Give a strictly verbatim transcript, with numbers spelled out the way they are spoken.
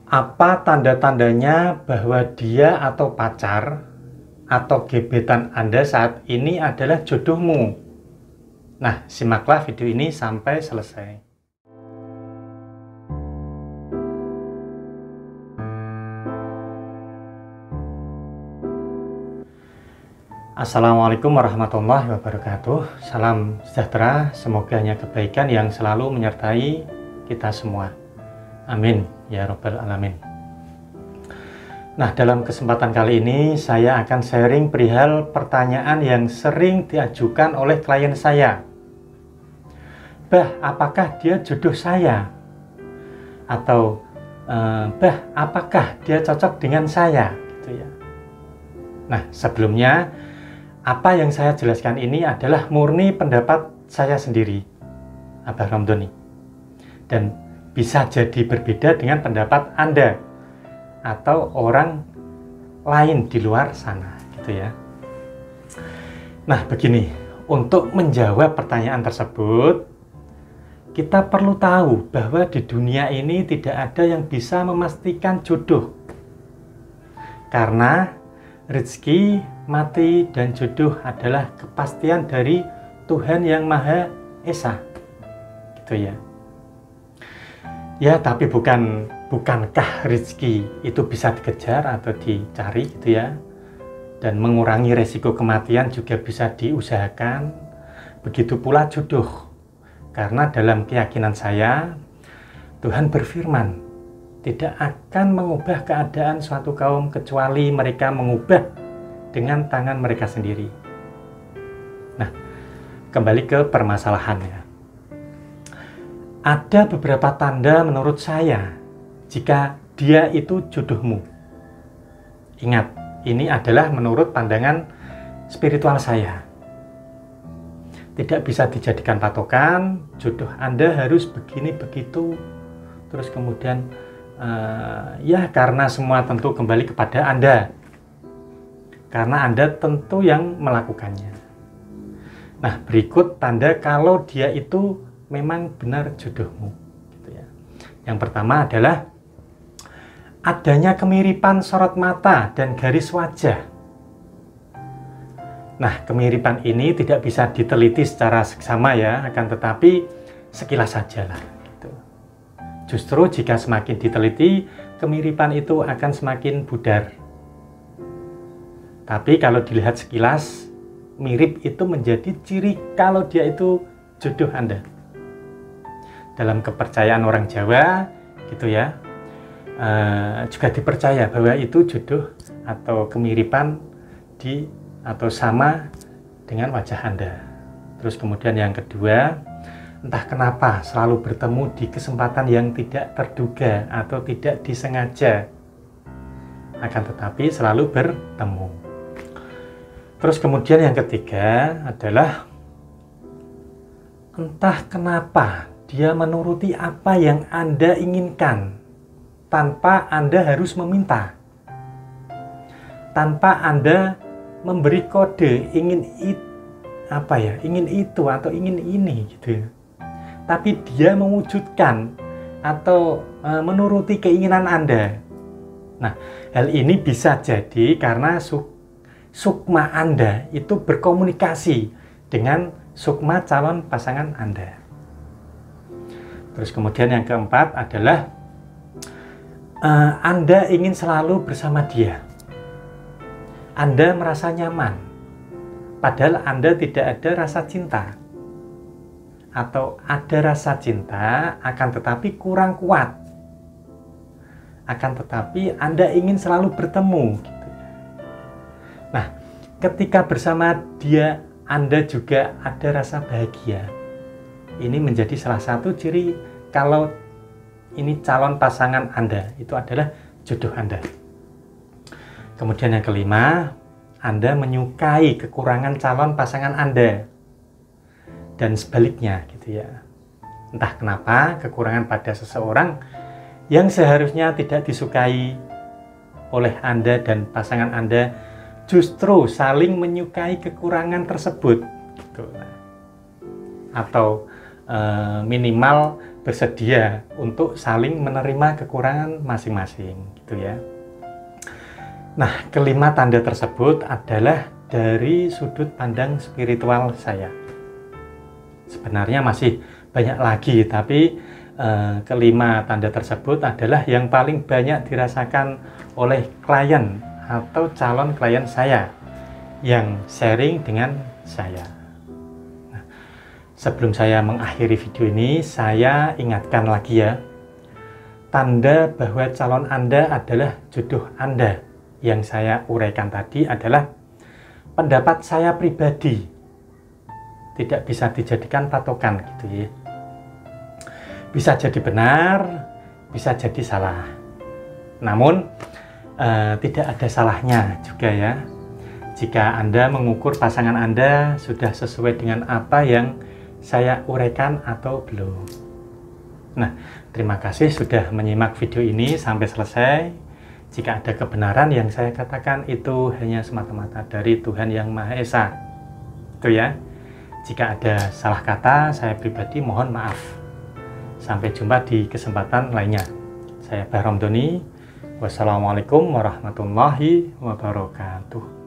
Apa tanda-tandanya bahwa dia atau pacar atau gebetan Anda saat ini adalah jodohmu? Nah, simaklah video ini sampai selesai. Assalamualaikum warahmatullahi wabarakatuh. Salam sejahtera, semoga hanya kebaikan yang selalu menyertai kita semua. Amin ya Rabbal Alamin. Nah, dalam kesempatan kali ini saya akan sharing perihal pertanyaan yang sering diajukan oleh klien saya. Bah, apakah dia jodoh saya? Atau eh, bah, apakah dia cocok dengan saya? Gitu ya. Nah, sebelumnya apa yang saya jelaskan ini adalah murni pendapat saya sendiri, Abah Ramdhani, dan bisa jadi berbeda dengan pendapat Anda atau orang lain di luar sana, gitu ya. Nah, begini, untuk menjawab pertanyaan tersebut, kita perlu tahu bahwa di dunia ini tidak ada yang bisa memastikan jodoh. Karena rezeki, mati, dan jodoh adalah kepastian dari Tuhan Yang Maha Esa, gitu ya. Ya, tapi bukan bukankah rezeki itu bisa dikejar atau dicari, gitu ya. Dan mengurangi resiko kematian juga bisa diusahakan. Begitu pula jodoh. Karena dalam keyakinan saya, Tuhan berfirman, tidak akan mengubah keadaan suatu kaum kecuali mereka mengubah dengan tangan mereka sendiri. Nah, kembali ke permasalahannya. Ada beberapa tanda menurut saya jika dia itu jodohmu. Ingat, ini adalah menurut pandangan spiritual saya. Tidak bisa dijadikan patokan, jodoh Anda harus begini begitu. Terus kemudian uh, ya karena semua tentu kembali kepada Anda. Karena Anda tentu yang melakukannya. Nah, berikut tanda kalau dia itu memang benar jodohmu, gitu ya. Yang pertama adalah adanya kemiripan sorot mata dan garis wajah. Nah, kemiripan ini tidak bisa diteliti secara seksama ya, akan tetapi sekilas saja lah. Gitu. Justru jika semakin diteliti, kemiripan itu akan semakin pudar. Tapi kalau dilihat sekilas, mirip itu menjadi ciri kalau dia itu jodoh Anda. Dalam kepercayaan orang Jawa, gitu ya, uh, juga dipercaya bahwa itu jodoh atau kemiripan di atau sama dengan wajah Anda. Terus kemudian yang kedua, entah kenapa selalu bertemu di kesempatan yang tidak terduga atau tidak disengaja, akan tetapi selalu bertemu. Terus kemudian yang ketiga adalah entah kenapa dia menuruti apa yang Anda inginkan tanpa Anda harus meminta, tanpa Anda memberi kode ingin it, apa ya, ingin itu atau ingin ini, gitu. Tapi dia mewujudkan atau e, menuruti keinginan Anda. Nah, hal ini bisa jadi karena suk, sukma Anda itu berkomunikasi dengan sukma calon pasangan Anda. Terus kemudian yang keempat adalah uh, Anda ingin selalu bersama dia. Anda merasa nyaman, padahal Anda tidak ada rasa cinta. Atau ada rasa cinta, akan tetapi kurang kuat. Akan tetapi Anda ingin selalu bertemu. Gitu. Nah, ketika bersama dia, Anda juga ada rasa bahagia. Ini menjadi salah satu ciri kalau ini calon pasangan Anda, itu adalah jodoh Anda. Kemudian yang kelima, Anda menyukai kekurangan calon pasangan Anda. Dan sebaliknya, gitu ya. Entah kenapa kekurangan pada seseorang yang seharusnya tidak disukai oleh Anda dan pasangan Anda justru saling menyukai kekurangan tersebut, gitu. Atau e, minimal bersedia untuk saling menerima kekurangan masing-masing gitu ya. Nah, kelima tanda tersebut adalah dari sudut pandang spiritual saya. Sebenarnya masih banyak lagi, tapi eh, kelima tanda tersebut adalah yang paling banyak dirasakan oleh klien atau calon klien saya yang sharing dengan saya. Sebelum saya mengakhiri video ini, saya ingatkan lagi ya, tanda bahwa calon Anda adalah jodoh Anda yang saya uraikan tadi adalah pendapat saya pribadi, tidak bisa dijadikan patokan gitu ya. Bisa jadi benar, bisa jadi salah. Namun eh, tidak ada salahnya juga ya, jika Anda mengukur pasangan Anda sudah sesuai dengan apa yang saya uraikan atau belum. Nah, terima kasih sudah menyimak video ini sampai selesai. Jika ada kebenaran yang saya katakan itu hanya semata-mata dari Tuhan Yang Maha Esa. Itu ya. Jika ada salah kata, saya pribadi mohon maaf. Sampai jumpa di kesempatan lainnya. Saya Bahrom Doni. Wassalamualaikum warahmatullahi wabarakatuh.